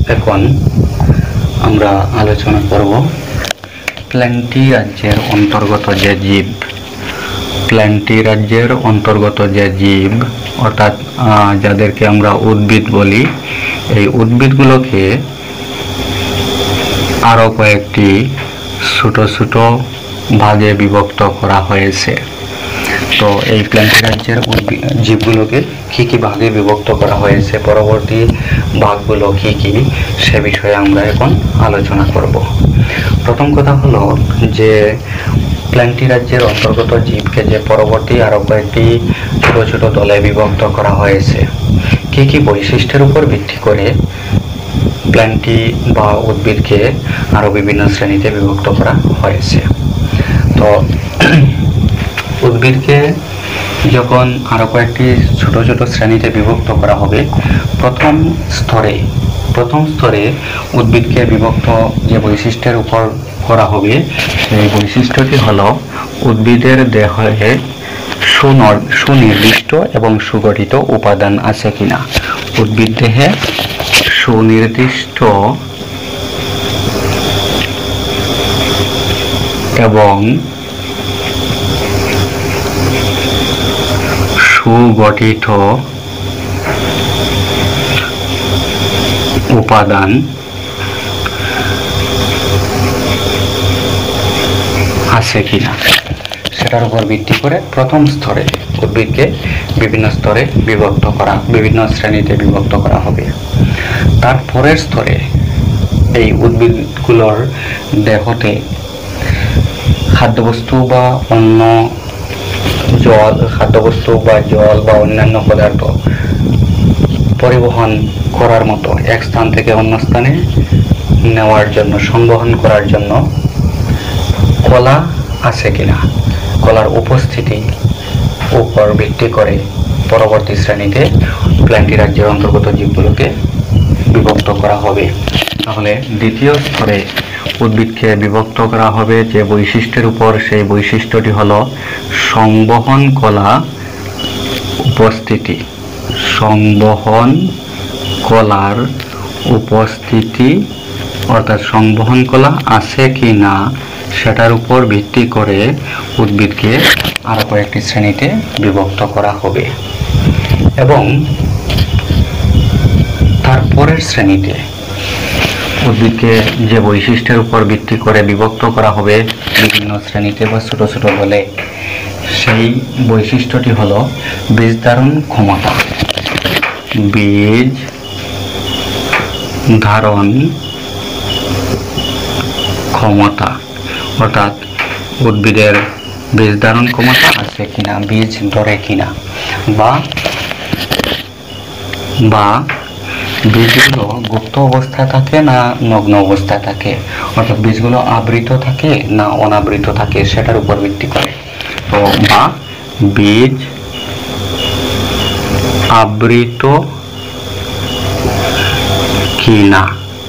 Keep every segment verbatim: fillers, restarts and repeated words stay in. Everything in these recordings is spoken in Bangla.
এখন আমরা আলোচনা করব প্ল্যান্টি রাজ্যের অন্তর্গত যে জীব প্ল্যান্টি রাজ্যের অন্তর্গত যে জীব অর্থাৎ যাদেরকে আমরা উদ্ভিদ বলি, এই উদ্ভিদগুলোকে আরো কয়েকটি ছোট ছোট ভাগে বিভক্ত করা হয়েছে। তো এই প্ল্যান্টি রাজ্যের জীবগুলোকে কি কি ভাগে বিভক্ত করা হয়েছে, পরবর্তী ভাগগুলো কি কি, সে বিষয়ে আমরা এখন আলোচনা করব। প্রথম কথা হলো যে প্ল্যান্টি রাজ্যের অন্তর্গত জীবকে যে পরবর্তী আরো কয়েকটি ছোট ছোট দলে বিভক্ত করা হয়েছে, কি কি বৈশিষ্ট্যের উপর ভিত্তি করে প্ল্যান্টি বা উদ্ভিদকে আরো বিভিন্ন শ্রেণীতে বিভক্ত করা হয়েছে। তো উদ্ভিদকে যখন আরো কয়েকটি ছোট ছোট শ্রেণীতে বিভক্ত করা হবে, প্রথম স্তরে প্রথম স্তরে উদ্ভিদকে বিভক্ত যে বৈশিষ্ট্যের উপর করা হবে, সেই বৈশিষ্ট্যটি হলো উদ্ভিদের দেহে সুনির্দিষ্ট এবং সুগঠিত উপাদান আছে কিনা। উদ্ভিদ দেহে সুনির্দিষ্ট এবং সুগঠিত উপাদান আছে কিনা, সেটার উপর ভিত্তি করে প্রথম স্তরে উদ্ভিদকে বিভিন্ন স্তরে বিভক্ত করা বিভিন্ন শ্রেণীতে বিভক্ত করা হবে। তার পরের স্তরে এই উদ্ভিদগুলোর দেহতে খাদ্যবস্তু বা অন্য জল খাদ্যবস্তু বা জল বা অন্যান্য পদার্থ পরিবহন করার মতো এক স্থান থেকে অন্য স্থানে নেওয়ার জন্য সংবহন করার জন্য কলা আছে কিনা, কলার উপস্থিতি উপর ভিত্তি করে পরবর্তী শ্রেণীতে প্ল্যান্টি রাজ্যের অন্তর্গত জীবগুলোকে বিভক্ত করা হবে। তাহলে দ্বিতীয় স্তরে উদ্ভিদকে বিভক্ত করা হবে যে বৈশিষ্ট্যের উপর, সেই বৈশিষ্ট্যটি হলো সংবহন কলা উপস্থিতি সংবহন কলার উপস্থিতি অর্থাৎ সংবহন কলা আছে কি না সেটার উপর ভিত্তি করে উদ্ভিদকে আরো কয়েকটি শ্রেণীতে বিভক্ত করা হবে। এবং তারপরের শ্রেণীতে উদ্ভিদকে যে বৈশিষ্ট্যের উপর ভিত্তি করে বিভক্ত করা হবে বিভিন্ন শ্রেণীতে বা ছোট ছোট দলে, সেই বৈশিষ্ট্যটি হলো বীজ ধারণ ক্ষমতা। বীজ ধারণ ক্ষমতা অর্থাৎ উদ্ভিদের বীজ ধারণ ক্ষমতা আছে কিনা, বীজ ধরে কিনা, বা বা বীজগুলো গুপ্ত অবস্থায় থাকে না নগ্ন অবস্থায় থাকে, অর্থাৎ বীজগুলো আবৃত থাকে না অনাবৃত থাকে, সেটার উপর ভিত্তি করে। তো বা বীজ আবৃত কি না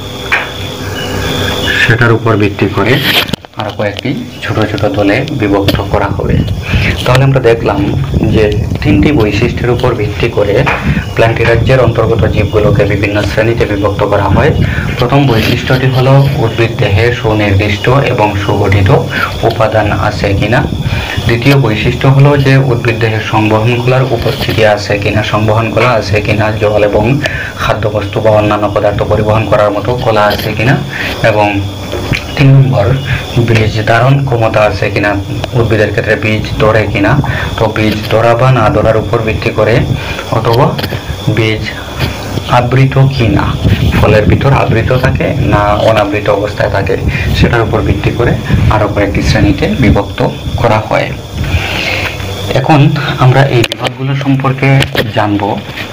সেটার উপর ভিত্তি করে আরো কয়েকটি ছোট ছোট দলে বিভক্ত করা হবে। তাহলে আমরা দেখলাম যে তিনটি বৈশিষ্ট্যের উপর ভিত্তি করে প্ল্যান্টি রাজ্যের অন্তর্গত জীবগুলোকে বিভিন্ন শ্রেণীতে বিভক্ত করা হয়। প্রথম বৈশিষ্ট্যটি হলো উদ্ভিদ দেহে সুনির্দিষ্ট এবং সুগঠিত উপাদান আছে কিনা। দ্বিতীয় বৈশিষ্ট্য হলো যে উদ্ভিদ দেহে সংবহন কলার উপস্থিতি আছে কিনা, সংবহন কলা আছে কিনা, জল এবং খাদ্যবস্তু বা অন্যান্য পদার্থ পরিবহন করার মতো কলা আছে কিনা। এবং তিন নম্বর বীজ ধারণ ক্ষমতা আছে কিনা, উদ্ভিদের ক্ষেত্রে বীজ ধরে কিনা। তো বীজ ধরা বা না ধরার উপর ভিত্তি করে, অথবা বীজ আবৃত কিনা, ফলের ভিতর আবৃত থাকে না অনাবৃত অবস্থায় থাকে, সেটার উপর ভিত্তি করে আরো কয়েকটি শ্রেণীতে বিভক্ত করা হয়। এখন আমরা এই বিভাগগুলো সম্পর্কে জানব।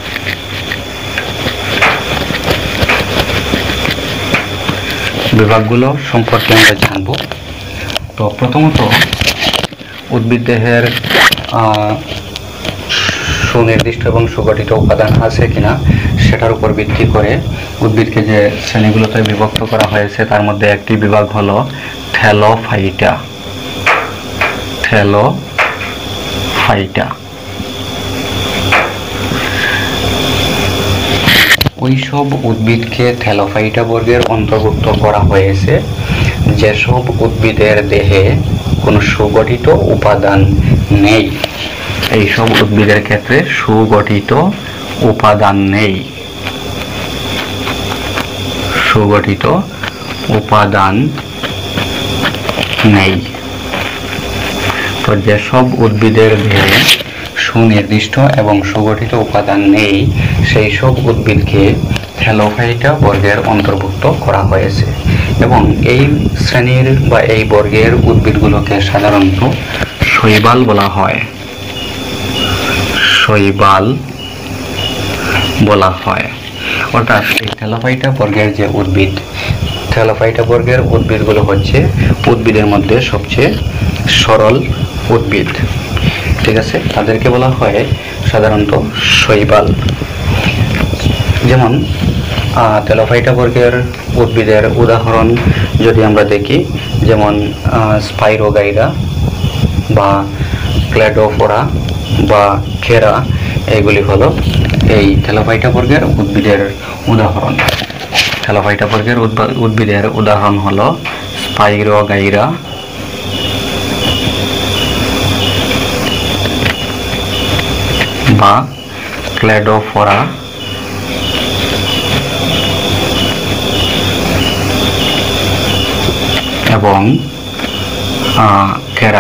বিভাগগুলো সম্পর্কে আমরা জানব। তো প্রথমত উদ্ভিদ দেহের সুনির্দিষ্ট এবং সুগঠিত উপাদান আছে কিনা সেটার উপর ভিত্তি করে উদ্ভিদকে যে শ্রেণীগুলোতে বিভক্ত করা হয়েছে, তার মধ্যে একটি বিভাগ হলো থ্যালোফাইটা। থ্যালোফাইটা ওইসব উদ্ভিদকে থ্যালোফাইটা বর্গের অন্তর্ভুক্ত করা হয়েছে যেসব উদ্ভিদের দেহে কোনো সুগঠিত উপাদান নেই। এইসব উদ্ভিদের ক্ষেত্রে সুগঠিত উপাদান নেই, সুগঠিত উপাদান নেই। তো যেসব উদ্ভিদের দেহে সুনির্দিষ্ট এবং সুগঠিত উপাদান নেই সেই সব উদ্ভিদকে থ্যালোফাইটা বর্গের অন্তর্ভুক্ত করা হয়েছে এবং এই শ্রেণীর বা এই বর্গের উদ্ভিদগুলোকে সাধারণত শৈবাল বলা হয়, শৈবাল বলা হয়। অর্থাৎ এই থ্যালোফাইটা বর্গের যে উদ্ভিদ, থ্যালোফাইটা বর্গের উদ্ভিদগুলো হচ্ছে উদ্ভিদের মধ্যে সবচেয়ে সরল উদ্ভিদ, ঠিক আছে? তাদেরকে বলা হয় সাধারণত শৈবাল। যেমন থ্যালোফাইটা বর্গের উদ্ভিদের উদাহরণ যদি আমরা দেখি, যেমন স্পাইরোগাইরা বা ক্লেডোফোরা বা খেরা, এইগুলি হলো এই থ্যালোফাইটা বর্গের উদ্ভিদের উদাহরণ। থ্যালোফাইটা বর্গের উদ্ভিদের উদাহরণ হলো স্পাইরোগাইরা, বা ক্লেডোফোরা এবং খেরা।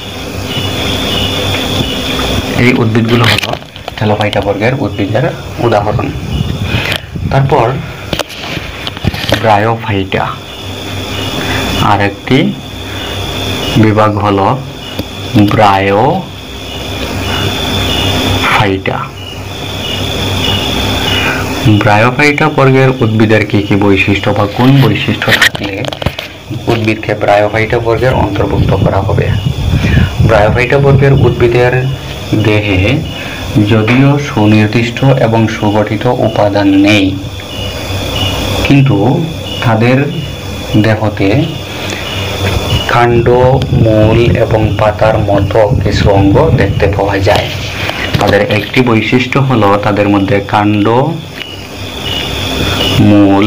এই উদ্ভিদগুলো হলো থ্যালোফাইটা বর্গের উদ্ভিদের উদাহরণ। তারপর ব্রায়োফাইটা, আরেকটি বিভাগ হলো ব্রায়োফাইটা। ব্রায়োফাইটা বর্গের উদ্ভিদের কি কি বৈশিষ্ট্য বা কোন বৈশিষ্ট্য থাকলে উদ্ভিদকে ব্রায়োফাইটা বর্গের অন্তর্ভুক্ত করা হবে? ব্রায়োফাইটা বর্গের উদ্ভিদের দেহে যদিও সুনির্দিষ্ট এবং সুগঠিত উপাদান নেই, কিন্তু তাদের দেহতে কাণ্ড, মূল এবং পাতার মতো কিছু অঙ্গ দেখতে পাওয়া যায়। তাদের একটি বৈশিষ্ট্য হলো তাদের মধ্যে কাণ্ড, মূল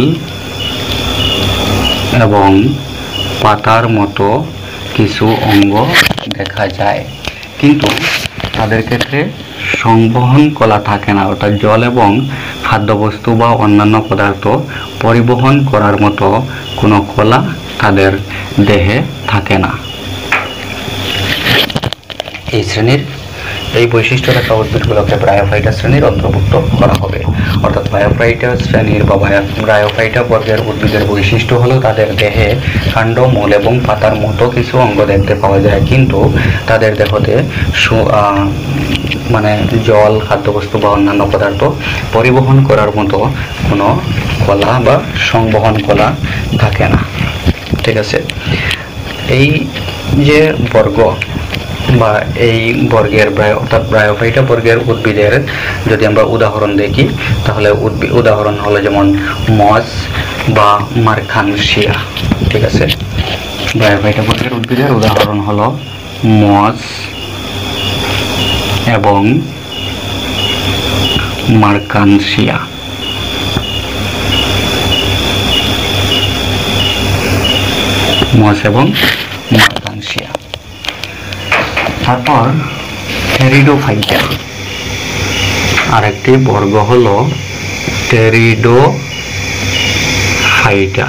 এবং পাতার মতো কিছু অঙ্গ দেখা যায়, কিন্তু তাদের ক্ষেত্রে সংবহন কলা থাকে না, অর্থাৎ জল এবং খাদ্যবস্তু বা অন্যান্য পদার্থ পরিবহন করার মতো কোনো কলা তাদের দেহে থাকে না। এই শ্রেণীর এই বৈশিষ্ট্য থাকা উদ্ভিদগুলোকে ব্রায়োফাইটা শ্রেণীর অন্তর্ভুক্ত করা হবে। অর্থাৎ ব্রায়োফাইটা শ্রেণীর বা ব্রায়োফাইটা বর্গের উদ্ভিদের বৈশিষ্ট্য হলো তাদের দেহে কাণ্ড, মূল এবং পাতার মতো কিছু অঙ্গ দেখতে পাওয়া যায়, কিন্তু তাদের দেহতে মানে জল, খাদ্যবস্তু বা অন্যান্য পদার্থ পরিবহন করার মতো কোনো কলা বা সংবহন কলা থাকে না, ঠিক আছে? এই যে বর্গ বা এই বর্গের অর্থাৎ ব্রায়োফাইটা বর্গের উদ্ভিদের যদি আমরা উদাহরণ দেখি, তাহলে উদাহরণ হলো যেমন মস বা মার্খানসিয়া, ঠিক আছে? ব্রায়োফাইটা বর্গের উদ্ভিদের উদাহরণ হলো মস এবং মার্খানসিয়া। মস এবং মার্খানসিয়া। তারপর টেরিডোফাইটা, আরেকটি বর্গ হলো টেরিডোফাইটা।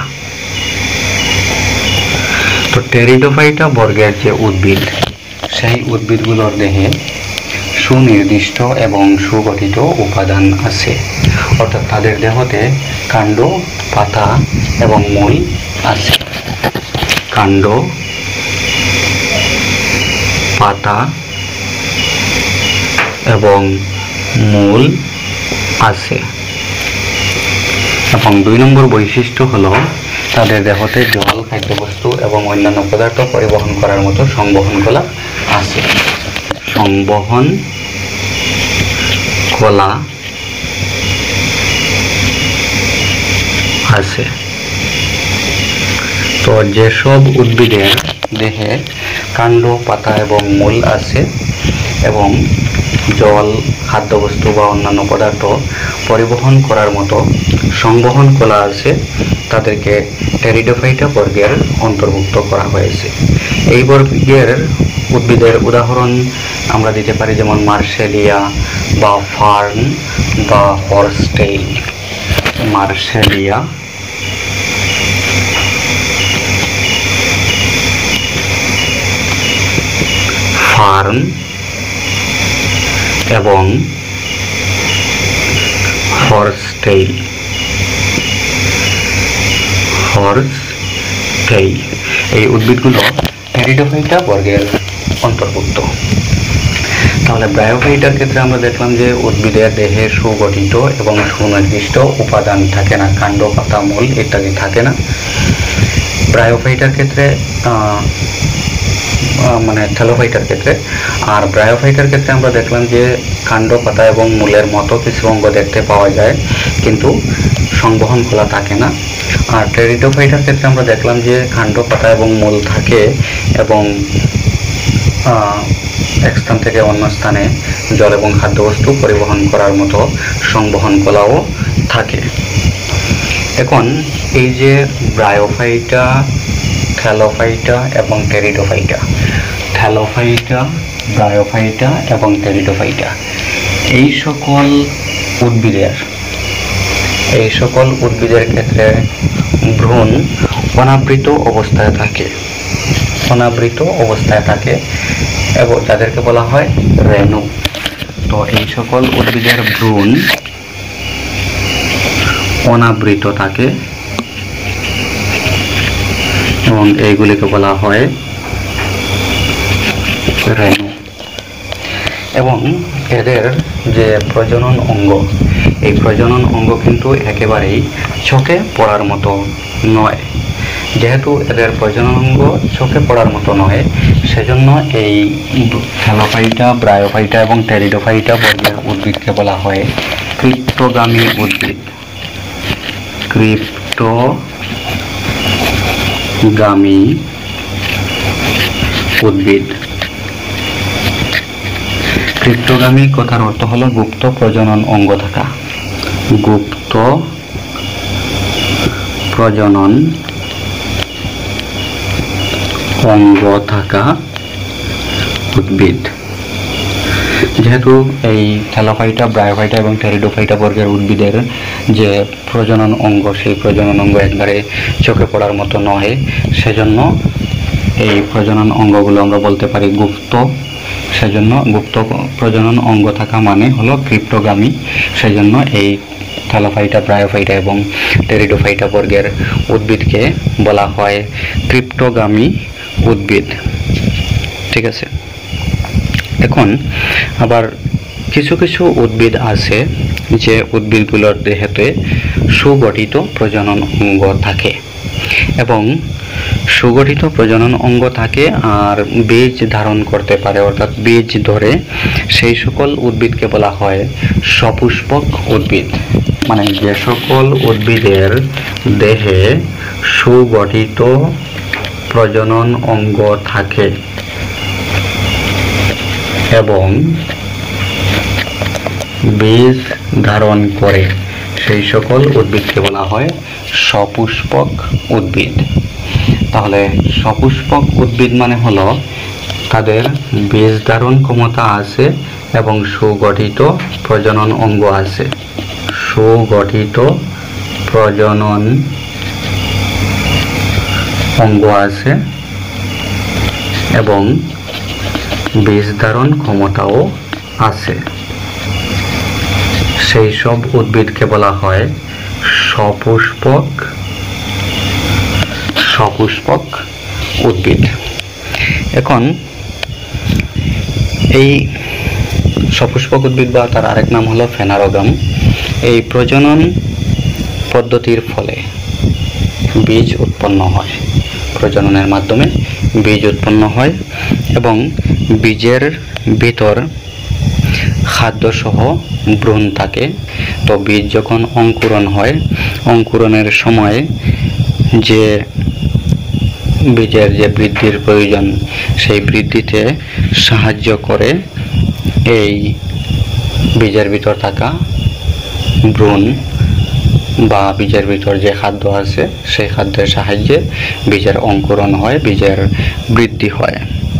তো টেরিডোফাইটা বর্গের যে উদ্ভিদ, সেই উদ্ভিদগুলোর দেহে সুনির্দিষ্ট এবং সুগঠিত উপাদান আছে, অর্থাৎ তাদের দেহতে কাণ্ড, পাতা এবং মূল আছে। কাণ্ড, পাতা এবং মূল আছে। এবং দুই নম্বর বৈশিষ্ট্য হলো তাদের দেহতে জল, খাদ্যবস্তু এবং অন্যান্য পদার্থ পরিবহন করার মতো সংবহন কলা আছে। সংবহন কলা আছে। তো যেসব উদ্ভিদের দেহে কাণ্ড, পাতা এবং মূল আছে এবং জল, খাদ্যবস্তু বা অন্যান্য পদার্থ পরিবহন করার মতো সংবহন কলা আছে, তাদেরকে টেরিডোফাইটা বর্গের অন্তর্ভুক্ত করা হয়েছে। এই বর্গের উদ্ভিদের উদাহরণ আমরা দিতে পারি যেমন মার্শেলিয়া বা ফার্ন বা হর্সটেইল। মার্শেলিয়া, ফার্ন এবং হর্সটেইল। হর্সটেইল এই উদ্ভিদগুলো টেরিডোফাইটা বর্গের অন্তর্ভুক্ত। তাহলে ব্রায়োফাইটার ক্ষেত্রে আমরা দেখলাম যে উদ্ভিদের দেহে সুগঠিত এবং সুনির্দিষ্ট উপাদান থাকে না, কাণ্ড, পাতা, মূল ইত্যাদি থাকে না। ব্রায়োফাইটার ক্ষেত্রে মানে থ্যালোফাইটার ক্ষেত্রে আর ব্রায়োফাইটার ক্ষেত্রে আমরা দেখলাম যে কাণ্ড, পাতা এবং মূলের মতো কিছু অঙ্গ দেখতে পাওয়া যায়, কিন্তু সংবহন কলা থাকে না। আর টেরিডোফাইটার ক্ষেত্রে আমরা দেখলাম যে কাণ্ড, পাতা এবং মূল থাকে এবং এক স্থান থেকে অন্য স্থানে জল এবং খাদ্যবস্তু পরিবহন করার মতো সংবহন কলাও থাকে। এখন এই যে ব্রায়োফাইটা, থ্যালোফাইটা এবং টেরিডোফাইটা, থ্যালোফাইটা, ব্রায়োফাইটা এবং টেরিডোফাইটা এই সকল উদ্ভিদের এই সকল উদ্ভিদের ক্ষেত্রে ভ্রূণ অনাবৃত অবস্থায় থাকে অনাবৃত অবস্থায় থাকে এবং তাদেরকে বলা হয় রেণু। তো এই সকল উদ্ভিদের ভ্রূণ অনাবৃত থাকে এবং এইগুলিকে বলা হয় রেণু। এবং এদের যে প্রজনন অঙ্গ, এই প্রজনন অঙ্গ কিন্তু একেবারেই চোখে পড়ার মতো নয়। যেহেতু এদের প্রজনন অঙ্গ চোখে পড়ার মতো নয়, সেজন্য এই থ্যালোফাইটা, ব্রায়োফাইটা এবং টেরিডোফাইটা বর্গের উদ্ভিদকে বলা হয় ক্রিপ্টোগামী উদ্ভিদ। ক্রিপ্টোগামী উদ্ভিদ। ক্রিপ্টোগামী কথার অর্থ হলো গুপ্ত প্রজনন অঙ্গ থাকা। গুপ্ত প্রজনন অঙ্গ থাকা উদ্ভিদ। যেহেতু এই থ্যালোফাইটা, ব্রায়োফাইটা এবং টেরিডোফাইটা বর্গের উদ্ভিদের যে প্রজনন অঙ্গ, সেই প্রজনন অঙ্গ একবারে চোখে পড়ার মতো নয়, সেজন্য এই প্রজনন অঙ্গগুলো আমরা বলতে পারি গুপ্ত। সেজন্য গুপ্ত প্রজনন অঙ্গ থাকা মানে হলো ক্রিপ্টোগামী। সেজন্য এই থ্যালোফাইটা, ব্রায়োফাইটা এবং টেরিডোফাইটা বর্গের উদ্ভিদকে বলা হয় ক্রিপ্টোগামী উদ্ভিদ। ঠিক আছে। এখন আবার কিছু কিছু উদ্ভিদ আছে যে উদ্ভিদগুলোর দেহেতে সুগঠিত প্রজনন অঙ্গ থাকে এবং সুগঠিত প্রজনন অঙ্গ থাকে আর বীজ ধারণ করতে পারে, অর্থাৎ বীজ ধরে। সেই সকল উদ্ভিদকে বলা হয় সপুষ্পক উদ্ভিদ। মানে যে সকল উদ্ভিদের দেহে সুগঠিত প্রজনন অঙ্গ থাকে এবং বীজ ধারণ করে, সেই সকল উদ্ভিদকে বলা হয় সপুষ্পক উদ্ভিদ। তাহলে সপুষ্পক উদ্ভিদ মানে হলো তাদের বীজ ধারণ ক্ষমতা আছে এবং সুগঠিত প্রজনন অঙ্গ আছে। সুগঠিত প্রজনন অঙ্গ আছে এবং বীজ ধারণ ক্ষমতাও আছে। সেই সব উদ্ভিদকে বলা হয় সপুষ্পক সপুষ্পক উদ্ভিদ। এখন এই সপুষ্পক উদ্ভিদ বা তার আরেক নাম হলো ফেনারোগাম। এই প্রজনন পদ্ধতির ফলে বীজ উৎপন্ন হয়। প্রজননের মাধ্যমে বীজ উৎপন্ন হয় এবং বীজের ভিতর খাদ্যসহ ভ্রূণ থাকে। তো বীজ যখন অঙ্কুরণ হয়, অঙ্কুরণের সময় যে বীজের যে বৃদ্ধির প্রয়োজন, সেই বৃদ্ধিতে সাহায্য করে এই বীজের ভিতর থাকা ভ্রূণ বা বীজের ভিতর যে খাদ্য আছে সেই খাদ্যের সাহায্যে বীজের অঙ্কুরণ হয়, বীজের বৃদ্ধি হয়।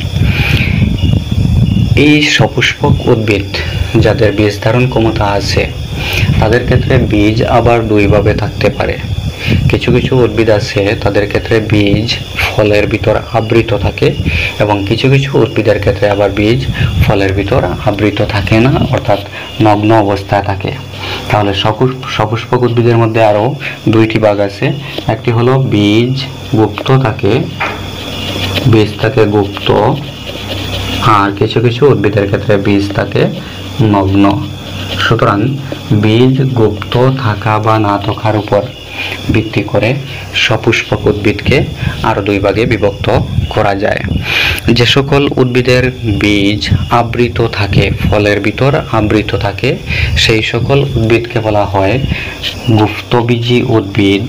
এই সপুষ্পক উদ্ভিদ যাদের বীজ ধারণ ক্ষমতা আছে তাদের ক্ষেত্রে বীজ আবার দুইভাবে থাকতে পারে। কিছু কিছু উদ্ভিদ আছে তাদের ক্ষেত্রে বীজ ফলের ভিতর আবৃত থাকে এবং কিছু কিছু উদ্ভিদের ক্ষেত্রে আবার বীজ ফলের ভিতর আবৃত থাকে না, অর্থাৎ নগ্ন অবস্থায় থাকে। তাহলে সপুষ্পক উদ্ভিদের মধ্যে আরও দুইটি ভাগ আছে। একটি হলো বীজ গুপ্ত থাকে, বীজ থাকে গুপ্ত, আর কিছু কিছু উদ্ভিদের ক্ষেত্রে বীজ থাকে নগ্ন। সুতরাং বীজ গুপ্ত থাকা বা না থাকার উপর ভিত্তি করে সপুষ্পক উদ্ভিদকে আরো দুই ভাগে বিভক্ত করা যায়। যে সকল উদ্ভিদের বীজ আবৃত থাকে, ফলের ভিতর আবৃত থাকে, সেই সকল উদ্ভিদকে বলা হয় গুপ্তবীজী উদ্ভিদ।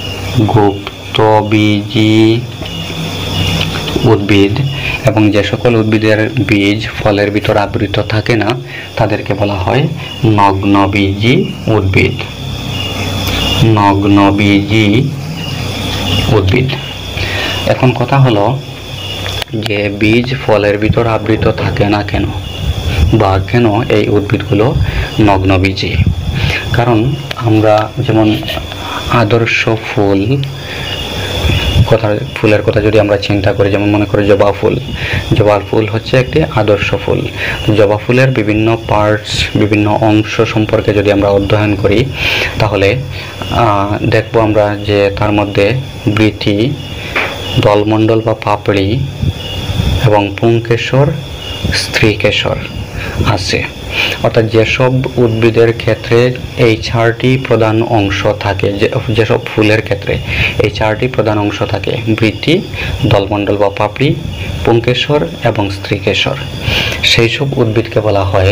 গুপ্তবীজী উদ্ভিদ। এবং যে সকল উদ্ভিদের বীজ ফলের ভিতর আবৃত থাকে না তাদেরকে বলা হয় নগ্নবীজী উদ্ভিদ। নগ্নবীজী উদ্ভিদ। এখন কথা হলো যে বীজ ফলের ভিতর আবৃত থাকে না কেন, বা কেন এই উদ্ভিদগুলো নগ্নবীজী? কারণ আমরা যেমন আদর্শ ফুল কথা ফুলের কথা যদি আমরা চিন্তা করি, যেমন মনে করি জবা ফুল। জবা ফুল হচ্ছে একটি আদর্শ ফুল। জবা ফুলের বিভিন্ন পার্টস, বিভিন্ন অংশ সম্পর্কে যদি আমরা অধ্যয়ন করি তাহলে দেখব আমরা যে তার মধ্যে বৃতি, দলমণ্ডল বা পাপড়ি এবং পুংকেশর, স্ত্রীকেশর আছে। অর্থাৎ যেসব উদ্ভিদের ক্ষেত্রে এই চারটি প্রধান অংশ থাকে, যেসব ফুলের ক্ষেত্রে এই চারটি প্রধান অংশ থাকে, বৃতি, দলমণ্ডল বা পাপড়ি, পুংকেশর এবং স্ত্রীকেশর, সেই সব উদ্ভিদকে বলা হয়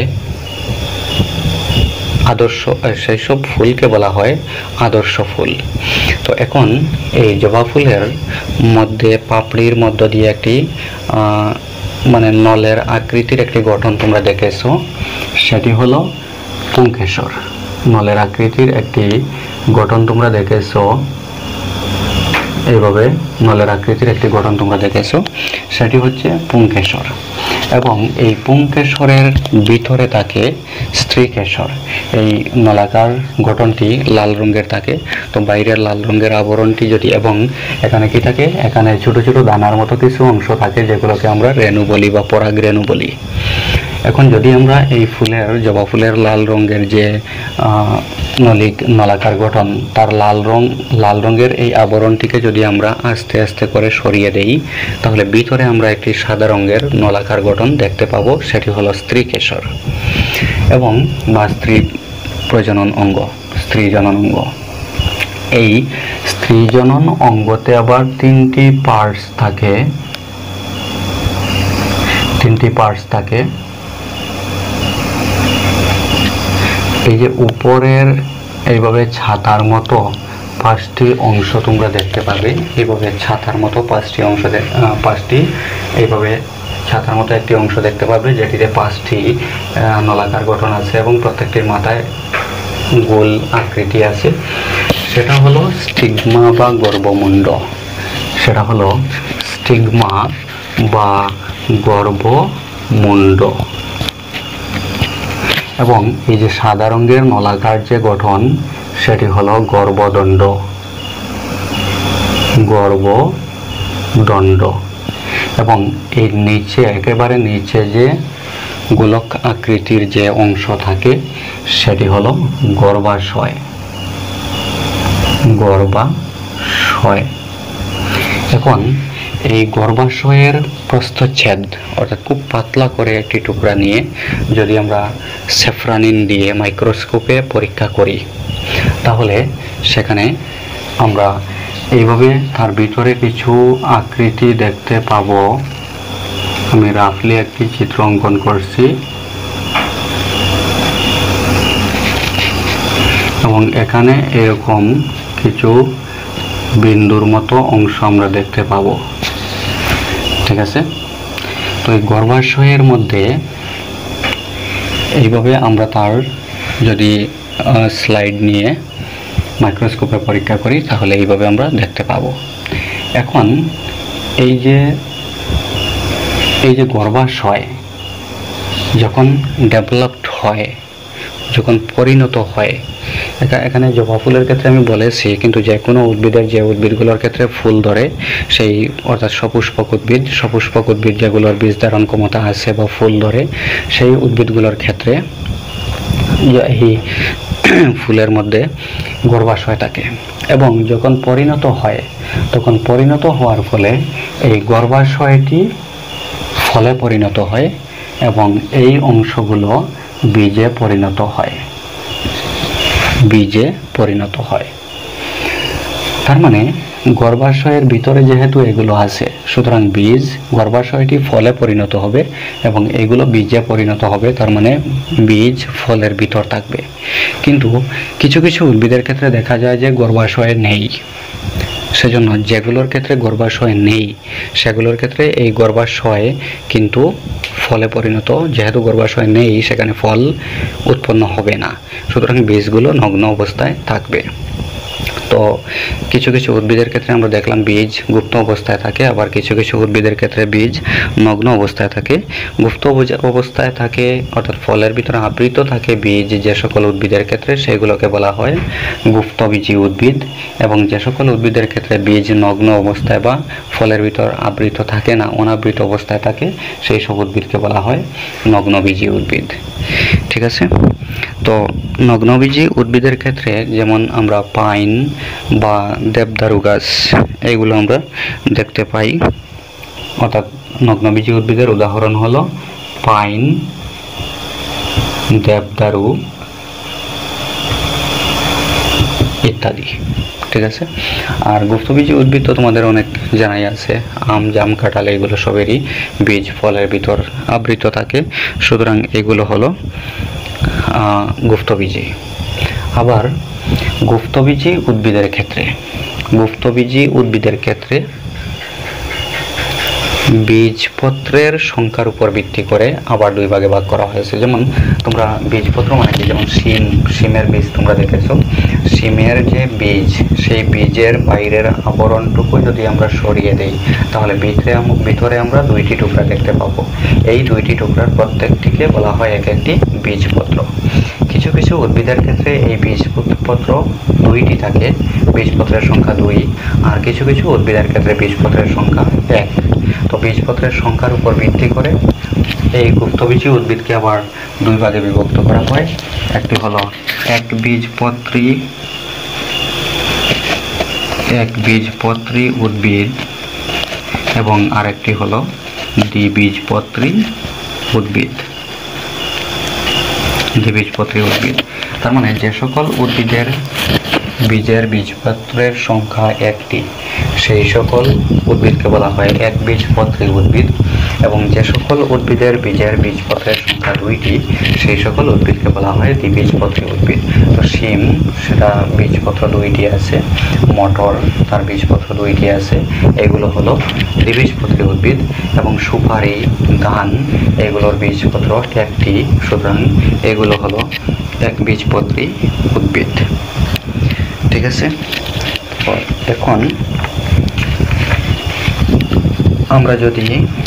আদর্শ, সেই সব ফুলকে বলা হয় আদর্শ ফুল। তো এখন এই জবা ফুলের মধ্যে পাপড়ির মধ্য দিয়ে একটি মানে নলের আকৃতির একটি গঠন তোমরা দেখেছো, সেটি হলো পুংকেশর। নলের আকৃতির একটি গঠন তোমরা দেখেছো, এইভাবে নলের আকৃতির একটি গঠন তোমরা দেখেছো, সেটি হচ্ছে পুংকেশর। এবং এই পুংকেশরের ভিতরে থাকে স্ত্রীকেশর। এই নলাকার গঠনটি লাল রঙের থাকে, তো বাইরের লাল রঙের আবরণটি যদি, এবং এখানে কি থাকে, এখানে ছোট ছোট দানার মতো কিছু অংশ থাকে যেগুলোকে আমরা রেণু বলি বা পরাগ রেণু বলি। এখন যদি আমরা এই ফুলের, জবা ফুলের লাল রঙের যে নলিক নলাকার গঠন, তার লাল রং লাল রঙের এই আবরণটিকে যদি আমরা আস্তে আস্তে করে সরিয়ে দেই তাহলে ভিতরে আমরা একটি সাদা রঙের নলাকার গঠন দেখতে পাবো, সেটি হলো স্ত্রীকেশর এবং বা স্ত্রী প্রজনন অঙ্গ, স্ত্রী জনন অঙ্গ। এই স্ত্রী জনন অঙ্গতে আবার তিনটি পার্টস থাকে, তিনটি পার্টস থাকে। এই যে উপরের এইভাবে ছাতার মতো পাঁচটি অংশ তোমরা দেখতে পাবে, এইভাবে ছাতার মতো পাঁচটি অংশ, পাঁচটি এইভাবে ছাতার মতো একটি অংশ দেখতে পাবে যেটিতে পাঁচটি নলাকার গঠন আছে এবং প্রত্যেকটির মাথায় গোল আকৃতি আছে। সেটা হলো স্টিগমা বা গর্ভমুণ্ড। সেটা হলো স্টিগমা বা গর্ভমুণ্ড। এবং এই যে সাদা রঙের নলাকার যে গঠন সেটি হলো গর্ভদণ্ড, গর্ভদণ্ড। এবং এই নিচে, একেবারে নিচে যে গোলক আকৃতির যে অংশ থাকে সেটি হলো গর্ভাশয়, গর্ভাশয়। এখন এই গর্ভাশয়ের প্রস্থচ্ছেদ, অর্থাৎ খুব পাতলা করে একটি টুকরা নিয়ে যদি আমরা সেফ্রানিন দিয়ে মাইক্রোস্কোপে পরীক্ষা করি তাহলে সেখানে আমরা এইভাবে তার ভিতরে কিছু আকৃতি দেখতে পাবো। আমি রাফলি একটি চিত্র অঙ্কন করছি এবং এখানে এরকম কিছু বিন্দুর মতো অংশ আমরা দেখতে পাবো, ঠিক আছে। তো এই গর্ভাশয়ের মধ্যে এইভাবে আমরা তার যদি স্লাইড নিয়ে মাইক্রোস্কোপে পরীক্ষা করি তাহলে এইভাবে আমরা দেখতে পাবো। এখন এই যে এই যে গর্ভাশয় যখন ডেভেলপড হয়, যখন পরিণত হয়, এখানে জবা ফুলের ক্ষেত্রে আমি বলেছি, কিন্তু যে কোনো উদ্ভিদের যে উদ্ভিদগুলোর ক্ষেত্রে ফুল ধরে সেই অর্থাৎ সপুষ্পক উদ্ভিদ সপুষ্পক উদ্ভিদ যেগুলোর বীজ ধারণ ক্ষমতা আছে বা ফুল ধরে সেই উদ্ভিদগুলোর ক্ষেত্রে এই ফুলের মধ্যে গর্ভাশয় থাকে এবং যখন পরিণত হয় তখন পরিণত হওয়ার ফলে এই গর্ভাশয়টি ফলে পরিণত হয় এবং এই অংশগুলো বীজে পরিণত হয় বীজে পরিণত হয় তার মানে গর্ভাশয়ের ভিতরে যেহেতু এগুলো আছে, সুতরাং বীজ গর্ভাশয়টি ফলে পরিণত হবে এবং এগুলো বীজে পরিণত হবে। তার মানে বীজ ফলের ভিতর থাকবে। কিন্তু কিছু কিছু উদ্ভিদের ক্ষেত্রে দেখা যায় যে গর্ভাশয় নেই, সেজন্য যেগুলোর ক্ষেত্রে গর্ভাশয় নেই সেগুলোর ক্ষেত্রে এই গর্ভাশয় কিন্তু ফলে পরিণত, যেহেতু গর্ভাশয় নেই সেখানে ফল উৎপন্ন হবে না, সুতরাং বীজগুলো নগ্ন অবস্থায় থাকবে। তো কিছু কিছু উদ্ভিদের ক্ষেত্রে আমরা দেখলাম বীজ গুপ্ত অবস্থায় থাকে, আবার কিছু কিছু উদ্ভিদের ক্ষেত্রে বীজ নগ্ন অবস্থায় থাকে। গুপ্ত অবস্থায় থাকে অর্থাৎ ফলের ভিতরে আবৃত থাকে বীজ যে সকল উদ্ভিদের ক্ষেত্রে সেগুলোকে বলা হয় গুপ্তবীজী উদ্ভিদ, এবং যে সকল উদ্ভিদের ক্ষেত্রে বীজ নগ্ন অবস্থায় বা ফলের ভিতর আবৃত থাকে না, অনাবৃত অবস্থায় থাকে, সেই সব উদ্ভিদকে বলা হয় নগ্নবীজী উদ্ভিদ। ঠিক আছে, তো নগ্নবীজী উদ্ভিদের ক্ষেত্রে যেমন আমরা পাইন বা দেবদারু গাছ এইগুলো আমরা দেখতে পাই, অর্থাৎ নগ্নবীজী উদ্ভিদের উদাহরণ হলো পাইন, দেবদারু ইত্যাদি। ঠিক আছে, আর গুপ্তবীজী উদ্ভিদ তো তোমাদের অনেক জানাই আছে, আম, জাম, কাঁঠাল এগুলো সবেরই বীজ ফলের ভিতর আবৃত থাকে, সুতরাং এগুলো হলো গুপ্তবীজী। আবার গুপ্তবীজী উদ্ভিদের ক্ষেত্রে গুপ্তবীজী উদ্ভিদের ক্ষেত্রে বীজপত্রের সংখ্যার উপর ভিত্তি করে আবার দুই ভাগে ভাগ করা হয়েছে। যেমন তোমরা বীজপত্র মানে কি, যেমন শিম, শিমের বীজ তোমরা দেখেছো, শিমের যে বীজ সেই বীজের বাইরের আবরণটুকু যদি আমরা সরিয়ে দেই তাহলে ভিতরে ভিতরে আমরা দুইটি টুকরা দেখতে পাবো। এই দুইটি টুকরার প্রত্যেকটিকে বলা হয় এক একটি বীজপত্র। কিছু কিছু উদ্ভিদের ক্ষেত্রে এই বীজপত্র দুইটি থাকে, বীজপত্রের সংখ্যা দুই, আর কিছু কিছু উদ্ভিদের ক্ষেত্রে বীজপত্রের সংখ্যা এক। তো বীজপত্রের সংখ্যার উপর ভিত্তি করে এই গুপ্তবীজী উদ্ভিদকে আবার দুই ভাগে বিভক্ত করা হয়। একটি হলো এক বীজপত্রী এক বীজপত্রী উদ্ভিদ এবং আরেকটি হলো দ্বিবীজপত্রী উদ্ভিদ দ্বিবীজপত্রী উদ্ভিদ। তার মানে যে সকল উদ্ভিদের বীজের বীজপত্রের সংখ্যা একটি সেই সকল উদ্ভিদকে বলা হয় এক বীজপত্রী উদ্ভিদ, এবং যে সকল উদ্ভিদের বীজের বীজপত্রের সংখ্যা দুইটি সেই সকল উদ্ভিদকে বলা হয় দ্বিবীজপত্রী উদ্ভিদ। তো শিম, সেটা বীজপত্র দুইটি আছে, মটর তার বীজপত্র দুইটি আছে, এগুলো হলো দ্বিবীজপত্রী উদ্ভিদ, এবং সুপারি, ধান এগুলোর বীজপত্র একটি, সুতরাং এগুলো হলো এক বীজপত্রী উদ্ভিদ। ঠিক আছে, এখন আমরা যদি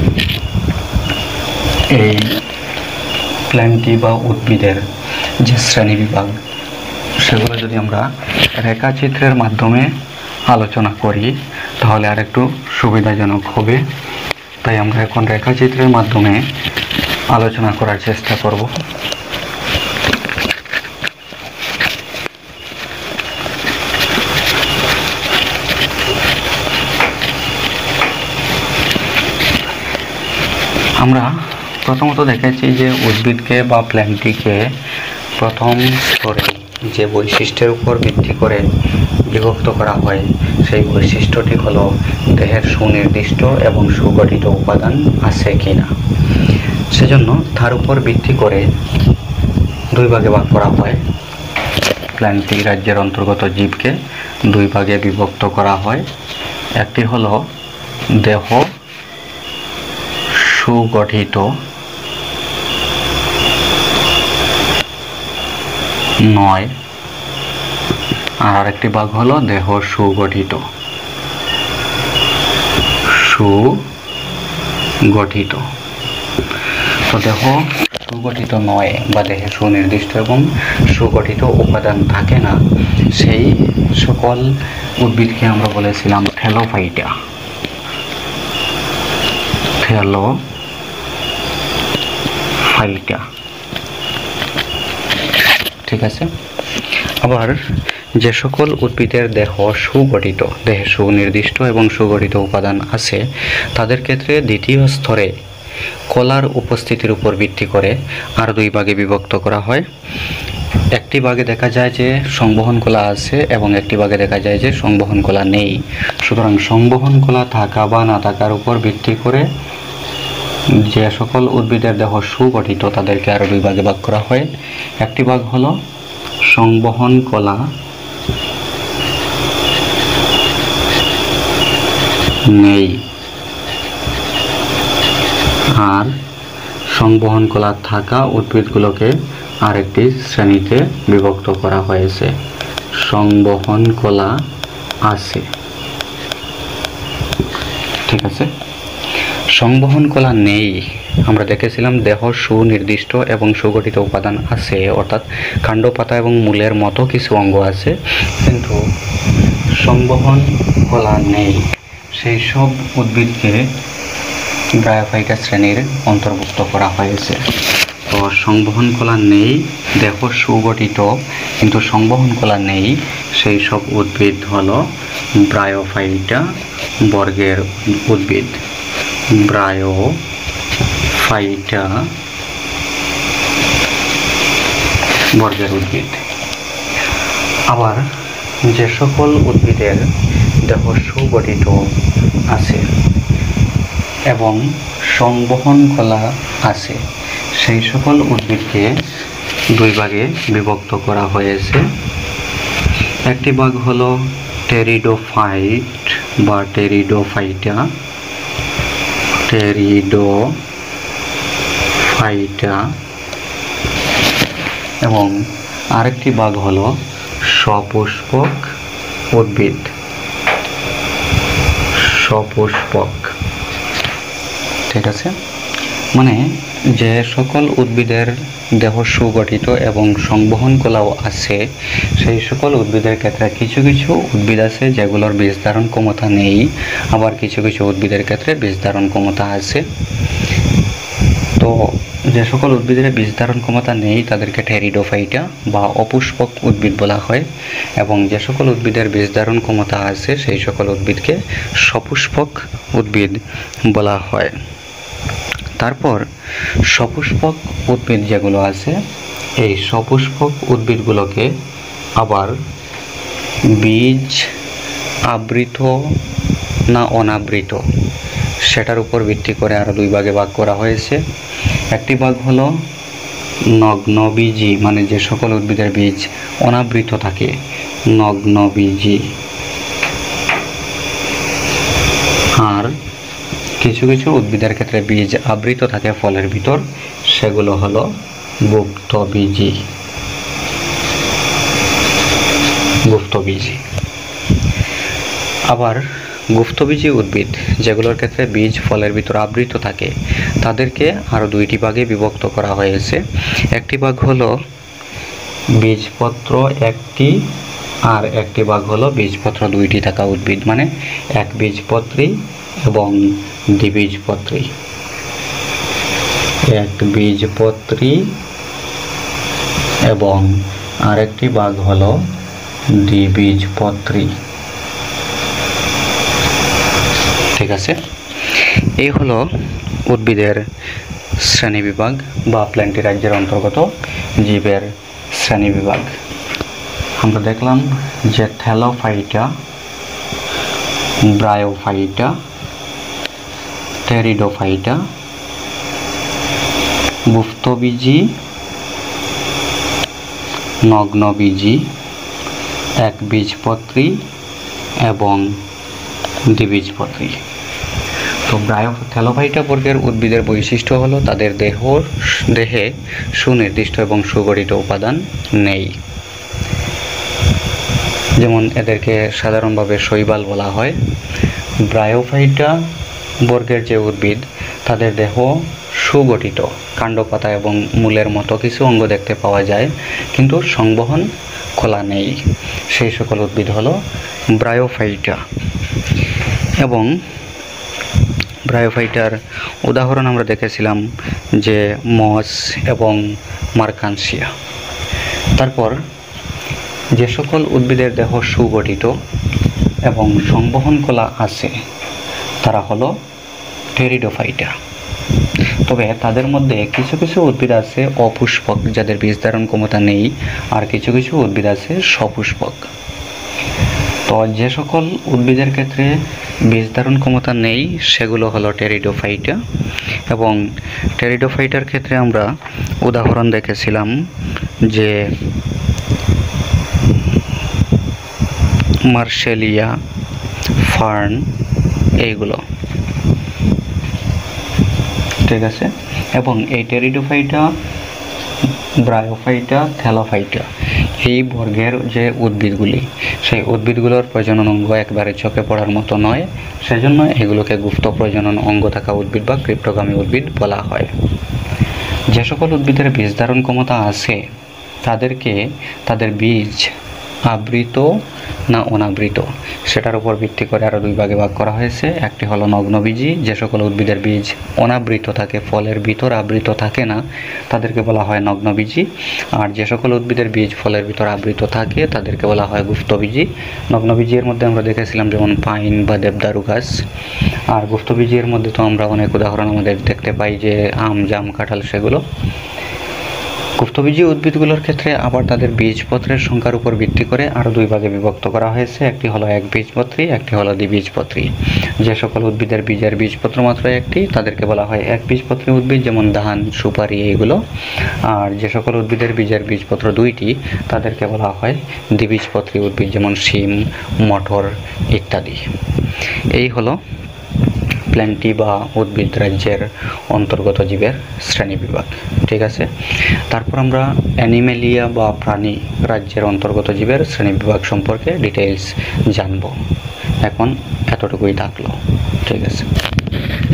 এই প্ল্যান্টি বা উদ্ভিদের যে শ্রেণী বিভাগ সেগুলো যদি আমরা রেখাচিত্রের মাধ্যমে আলোচনা করি তাহলে আর একটু সুবিধাজনক হবে। তাই আমরা এখন রেখাচিত্রের মাধ্যমে আলোচনা করার চেষ্টা করব। আমরা প্রথমত দেখেছি যে উদ্ভিদকে বা প্ল্যান্টটিকে প্রথম স্তরে যে বৈশিষ্ট্যের উপর ভিত্তি করে বিভক্ত করা হয় সেই বৈশিষ্ট্যটি হলো দেহের সুনির্দিষ্ট এবং সুগঠিত উপাদান আছে কিনা। সেজন্য তার উপর ভিত্তি করে দুই ভাগে ভাগ করা হয়। প্ল্যান্টি রাজ্যের অন্তর্গত জীবকে দুই ভাগে বিভক্ত করা হয়। একটি হলো দেহ সুগঠিত নয়, আর আরেকটি ভাগ হলো দেহ সুগঠিত। সুগঠিত তো দেহ সুগঠিত নয় বা দেহে সুনির্দিষ্ট এবং সুগঠিত উপাদান থাকে না, সেই সকল উদ্ভিদকে আমরা বলেছিলাম থ্যালোফাইটা। থ্যালোফাইটা ঠিক আছে। আবার যে সকল উদ্ভিদের দেহ সুগঠিত, দেহে সুনির্দিষ্ট এবং সুগঠিত উপাদান আছে, তাদের ক্ষেত্রে দ্বিতীয় স্তরে কলার উপস্থিতির উপর ভিত্তি করে আরও দুই ভাগে বিভক্ত করা হয়। একটি ভাগে দেখা যায় যে সংবহন কলা আছে এবং একটি ভাগে দেখা যায় যে সংবহন কলা নেই। সুতরাং সংবহন কলা থাকা বা না থাকার উপর ভিত্তি করে যে সকল উদ্ভিদের দেহ সুগঠিত তাদেরকে আরও দুই ভাগে ভাগ করা হয়। একটি ভাগ হলো সংবহন কলা নেই, আর সংবহন কলা থাকা উদ্ভিদগুলোকে আরেকটি শ্রেণীতে বিভক্ত করা হয়েছে, সংবহন কলা আছে। ঠিক আছে। সংবহন কলা নেই আমরা দেখেছিলাম দেহ সুনির্দিষ্ট এবং সুগঠিত উপাদান আছে, অর্থাৎ কাণ্ড, পাতা এবং মূলের মতো কিছু অঙ্গ আছে, কিন্তু সংবহন কলা নেই। সেই সব উদ্ভিদকে ব্রায়োফাইটা শ্রেণীর অন্তর্ভুক্ত করা হয়েছে। তো সংবহন কলা নেই, দেহ সুগঠিত কিন্তু সংবহন কলা নেই, সেই সব উদ্ভিদ হলো ব্রায়োফাইটা বর্গের উদ্ভিদ। ব্রায়োফাইটা বর্গের উদ্ভিদ। আবার যে সকল উদ্ভিদের দেহ সুগঠিত আছে এবং সংবহন কলা আছে, সেই সকল উদ্ভিদকে দুই ভাগে বিভক্ত করা হয়েছে। একটি ভাগ হলো টেরিডোফাইট বা টেরিডোফাইটা, টেরিডোফাইটা এবং আরেকটি ভাগ হলো সপুষ্পক উদ্ভিদ, সপুষ্পক। ঠিক আছে। মানে যে সকল উদ্ভিদের দেহ সুগঠিত এবং সংবহন কলাও আছে, সেই সকল উদ্ভিদের ক্ষেত্রে কিছু কিছু উদ্ভিদ আছে যেগুলোর বীজ ধারণ ক্ষমতা নেই, আবার কিছু কিছু উদ্ভিদের ক্ষেত্রে বীজ ধারণ ক্ষমতা আছে। তো যে সকল উদ্ভিদের বীজ ধারণ ক্ষমতা নেই তাদেরকে টেরিডোফাইটা বা অপুষ্পক উদ্ভিদ বলা হয়, এবং যে সকল উদ্ভিদের বীজ ধারণ ক্ষমতা আছে সেই সকল উদ্ভিদকে সপুষ্পক উদ্ভিদ বলা হয়। তারপর সপুষ্পক উদ্ভিদ যেগুলো আছে, এই সপুষ্পক উদ্ভিদগুলোকে আবার বীজ আবৃত না অনাবৃত সেটার উপর ভিত্তি করে আরও দুই ভাগে ভাগ করা হয়েছে। একটি ভাগ হলো নগ্নবীজি, মানে যে সকল উদ্ভিদের বীজ অনাবৃত থাকে, নগ্নবীজি। আর কিছু কিছু উদ্ভিদের ক্ষেত্রে বীজ আবৃত থাকে ফলের ভিতর, সেগুলো হলো গুপ্তবীজি, গুপ্তবীজি। আবার গুপ্তবীজি উদ্ভিদ যেগুলোর ক্ষেত্রে বীজ ফলের ভিতর আবৃত থাকে তাদেরকে আরও দুইটি ভাগে বিভক্ত করা হয়েছে। একটি ভাগ হলো বীজপত্র একটি, আর একটি ভাগ হলো বীজপত্র দুইটি থাকা উদ্ভিদ, মানে এক বীজপত্রী এবং দ্বিবীজপত্রী। এক বীজপত্রী এবং আরেকটি ভাগ হলো দ্বিবীজপত্রী। ঠিক আছে। এই হলো উদ্ভিদের শ্রেণীবিভাগ বা প্ল্যান্টি রাজ্যের অন্তর্গত জীবের শ্রেণীবিভাগ। আমরা দেখলাম যে থ্যালোফাইটা, ব্রায়োফাইটা, টেরিডোফাইটা, গুপ্তবীজি, নগ্নবীজি, একবীজপত্রী এবং দ্বিবীজপত্রী। তো ব্রায়ো থ্যালোফাইটা বর্গের উদ্ভিদের বৈশিষ্ট্য হলো তাদের দেহ দেহে সুনির্দিষ্ট এবং সুগঠিত উপাদান নেই। যেমন এদেরকে সাধারণভাবে শৈবাল বলা হয়। ব্রায়োফাইটা বর্গের যে উদ্ভিদ, তাদের দেহ সুগঠিত, কাণ্ডপাতা এবং মূলের মতো কিছু অঙ্গ দেখতে পাওয়া যায়, কিন্তু সংবহন খোলা নেই। সেই সকল উদ্ভিদ হলো ব্রায়োফাইটা। এবং ব্রায়োফাইটার উদাহরণ আমরা দেখেছিলাম যে মস এবং মার্কানসিয়া। তারপর যে সকল উদ্ভিদের দেহ সুগঠিত এবং সংবহন কলা আছে তারা হলো টেরিডোফাইটা। তবে তাদের মধ্যে কিছু কিছু উদ্ভিদ আছে অপুষ্পক, যাদের বীজ ধারণ ক্ষমতা নেই, আর কিছু কিছু উদ্ভিদ আছে সপুষ্পক। তো যে সকল উদ্ভিদের ক্ষেত্রে বীজ ধারণ ক্ষমতা নেই সেগুলো হলো টেরিডোফাইটা। এবং টেরিডোফাইটার ক্ষেত্রে আমরা উদাহরণ দেখেছিলাম যে মার্শেলিয়া, ফার্ন, এইগুলো, ঠিক আছে। এবং এই টেরিডোফাইটা, ব্রায়োফাইটা, থ্যালোফাইটা এই বর্গের যে উদ্ভিদগুলি, সেই উদ্ভিদগুলোর প্রজনন অঙ্গ একবারে চোখে পড়ার মতো নয়, সেজন্য এগুলোকে গুপ্ত প্রজনন অঙ্গ থাকা উদ্ভিদ বা ক্রিপ্টোগামী উদ্ভিদ বলা হয়। যে সকল উদ্ভিদের বীজ ধারণ ক্ষমতা আছে তাদেরকে তাদের বীজ আবৃত না অনাবৃত সেটার উপর ভিত্তি করে আরও দুই ভাগে ভাগ করা হয়েছে। একটি হলো নগ্নবীজি, যে সকল উদ্ভিদের বীজ অনাবৃত থাকে, ফলের ভিতর আবৃত থাকে না, তাদেরকে বলা হয় নগ্নবীজি। আর যে সকল উদ্ভিদের বীজ ফলের ভিতর আবৃত থাকে তাদেরকে বলা হয় গুপ্তবীজি। নগ্নবীজির মধ্যে আমরা দেখেছিলাম যেমন পাইন বা দেবদারু গাছ। আর গুপ্তবীজির মধ্যে তো আমরা অনেক উদাহরণ আমাদের দেখতে পাই, যে আম, জাম, কাঁঠাল, সেগুলো। গুপ্তবীজী উদ্ভিদগুলোর ক্ষেত্রে আবার তাদের বীজপত্রের সংখ্যার উপর ভিত্তি করে আরও দুই ভাগে বিভক্ত করা হয়েছে। একটি হলো এক বীজপত্রী, একটি হলো দ্বিবীজপত্রী। যে সকল উদ্ভিদের বীজের বীজপত্র মাত্র একটি তাদেরকে বলা হয় এক বীজপত্রী উদ্ভিদ, যেমন ধান, সুপারি, এইগুলো। আর যে সকল উদ্ভিদের বীজের বীজপত্র দুইটি তাদেরকে বলা হয় দ্বিবীজপত্রী উদ্ভিদ, যেমন শিম, মটর ইত্যাদি। এই হলো প্ল্যান্টি বা উদ্ভিদ রাজ্যের অন্তর্গত জীবের শ্রেণীবিভাগ, ঠিক আছে। তারপর আমরা অ্যানিমেলিয়া বা প্রাণী রাজ্যের অন্তর্গত জীবের শ্রেণীবিভাগ সম্পর্কে ডিটেইলস জানব। এখন এতটুকুই থাকলো, ঠিক আছে।